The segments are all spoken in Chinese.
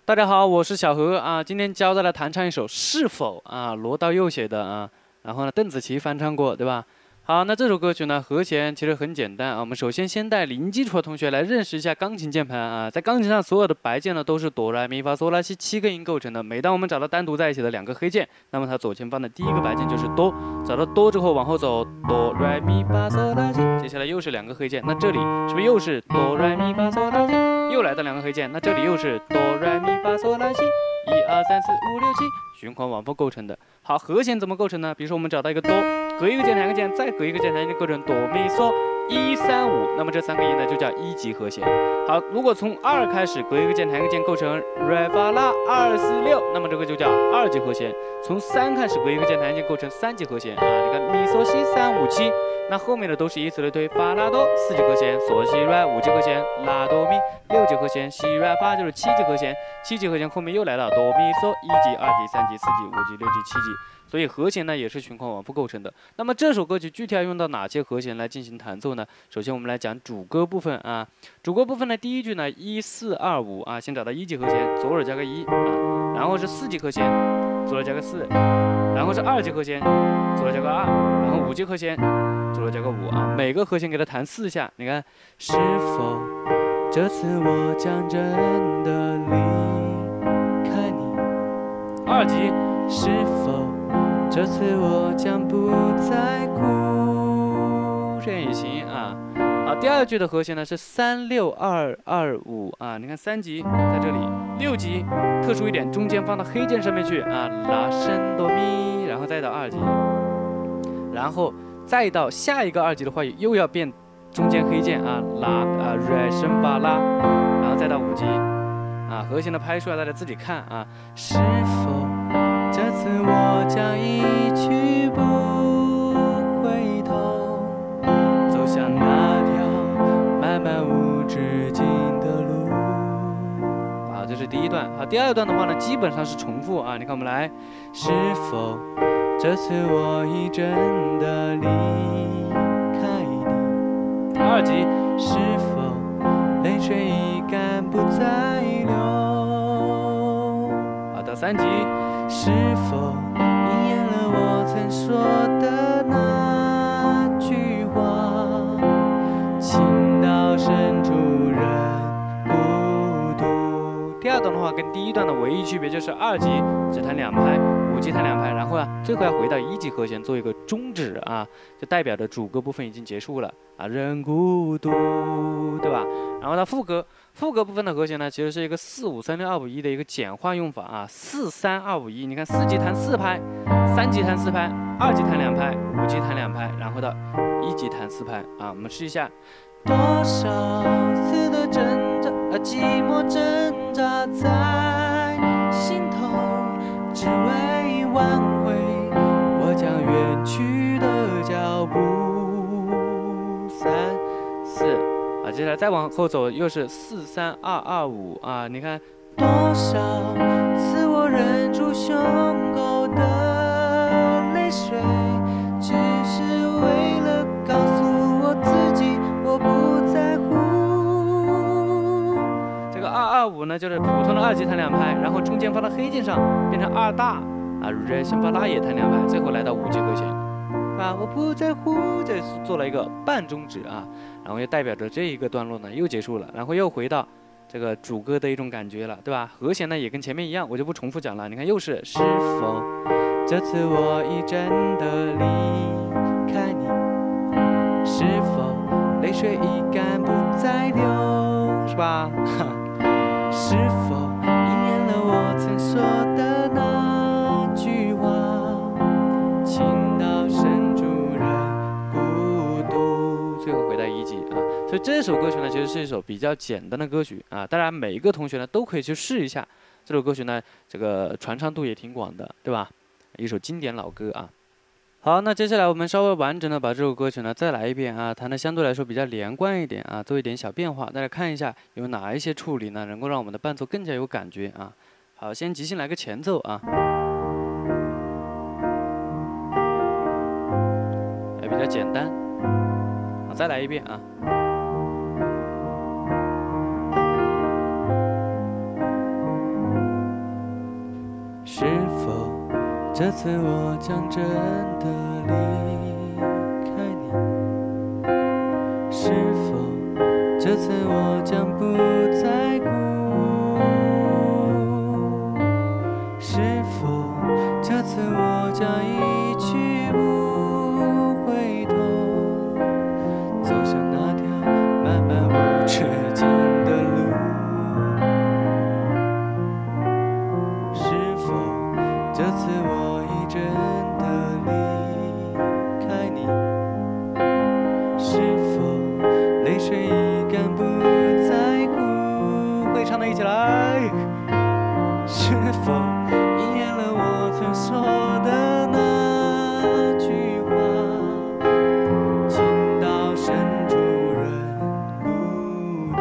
大家好，我是小何啊，今天教大家弹唱一首《是否》啊，罗大佑写的啊，然后呢，邓紫棋翻唱过，对吧？好，那这首歌曲呢，和弦其实很简单啊。我们首先带零基础的同学来认识一下钢琴键盘啊。在钢琴上，所有的白键呢都是哆来咪发嗦拉西7个音构成的。每当我们找到单独在一起的两个黑键，那么它左前方的第一个白键就是哆。找到哆之后往后走，哆来咪发嗦拉西，接下来又是两个黑键，那这里是不是又是哆来咪发嗦拉西？又来到两个黑键，那这里又是哆来咪发嗦拉西，1、2、3、4、5、6、7，循环往复构成的。好，和弦怎么构成呢？比如说我们找到一个哆，隔一个键弹一个键，再隔一个键弹一个键构成哆咪嗦1、3、5，那么这3个音呢就叫一级和弦。好，如果从2开始隔一个键弹一个键构成瑞发拉2、4、6，那么这个就叫2级和弦。从3开始隔一个键弹一个键构成3级和弦啊，你看咪嗦西3、5、7，那后面的都是以此类推，发拉哆4级和弦，嗦西瑞5级和弦，拉哆咪6级和弦，西瑞发就是7级和弦，7级和弦后面又来了哆咪嗦1级、2级、3级、4级、5级、6级、7级。所以和弦呢也是循环往复构成的。那么这首歌曲具体要用到哪些和弦来进行弹奏呢？首先我们来讲主歌部分啊。主歌部分呢，第一句呢1、4、2、5啊，先找到1级和弦，左耳加个1啊，然后是4级和弦，左耳加个4，然后是2级和弦，左耳加个2，然后5级和弦，左耳加个5啊。每个和弦给它弹4下。你看，是否这次我将真的离开你？2级，是否这次我将不再哭，这样也行啊。好，第二句的和弦呢是3、6、2、2、5啊。你看3级在这里，6级特殊一点，中间放到黑键上面去啊，拉升哆咪，然后再到2级，然后再到下一个2级的话又要变中间黑键啊，拉瑞升发拉，然后再到5级啊。和弦的拍出来大家自己看啊，是否这次我将一去不回头，走向那条漫漫无止境的路。好，这是第一段。好，第二段的话呢，基本上是重复啊。你看，我们来，是否这次我已真的离开你？2级，是否泪水已干不再流？好，到3级。是否应验了我曾说的那句话？情到深处人孤独。第二段的话跟第一段的唯一区别就是2级只弹2拍，5级弹2拍，然后最后要回到1级和弦做一个终止啊，就代表着主歌部分已经结束了啊，人孤独，对吧？然后到副歌部分的和弦呢，其实是一个4、5、3、6、2、5、1的一个简化用法啊，4、3、2、5、1。你看4级弹4拍，3级弹4拍，2级弹2拍，5级弹2拍，然后到1级弹4拍啊。我们试一下，多少次的挣扎寂寞挣扎在心头，只为挽回我将远去的脚步。3、4。啊，接下来再往后走，又是4、3、2、2、5啊！你看，多少次我忍住胸口的泪水，只是为了告诉我自己，我不在乎。这个2、2、5呢，就是普通的2级弹2拍，然后中间放到黑键上，变成2大啊，瑞升发拉也弹2拍，最后来到5级和弦。啊，我不在乎，这是做了一个半中指啊，然后也代表着这一个段落呢又结束了，然后又回到这个主歌的一种感觉了，对吧？和弦呢也跟前面一样，我就不重复讲了。你看，又是是否这次我已真的离开你？是否泪水已干不再流？是吧？是否应验了我曾说的那句话？情到深处人孤独，最后回到1级啊。所以这首歌曲呢，其实是一首比较简单的歌曲啊。当然，每一个同学呢都可以去试一下。这首歌曲呢，这个传唱度也挺广的，对吧？一首经典老歌啊。好，那接下来我们稍微完整的把这首歌曲呢再来一遍啊，弹的相对来说比较连贯一点啊，做一点小变化，大家看一下有哪一些处理呢，能够让我们的伴奏更加有感觉啊。好，先即兴来个前奏啊。比较简单，再来一遍啊。 这次我将真的离开你，是否这次我将不再哭？是否这次我将一去不回头，走向那条漫漫无止境的路？是否这次我已真的离开你？是否泪水已干不再哭？会唱的一起来。是否应验了我曾说的那句话？情到深处人孤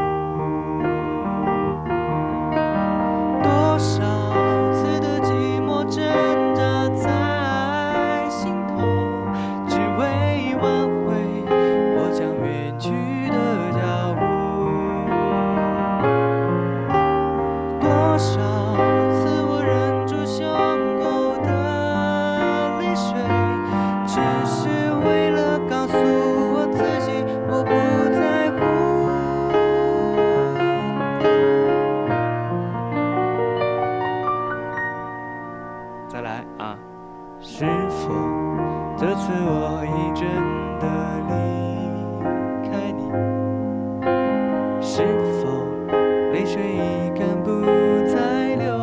独，多少次的寂寞挣扎在心头，只为挽回我将远去的脚步。多少次我忍住胸口的泪水，只是为了告诉我自己我不在乎。再来啊！是否这次我已真的离开你？是否泪水已干不再流？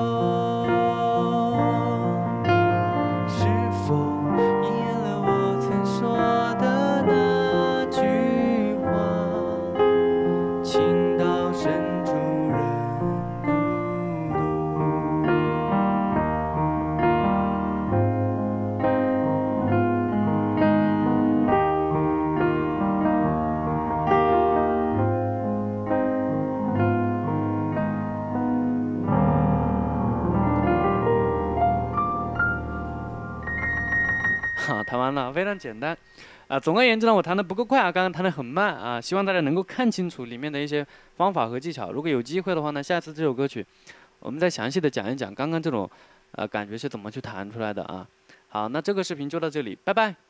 是否应验了我曾说的那句话？情到深处人孤独。弹完了，非常简单，总而言之呢，我弹的不够快啊，刚刚弹的很慢啊，希望大家能够看清楚里面的一些方法和技巧。如果有机会的话呢，下次这首歌曲，我们再详细的讲一讲刚刚这种，感觉是怎么去弹出来的啊。好，那这个视频就到这里，拜拜。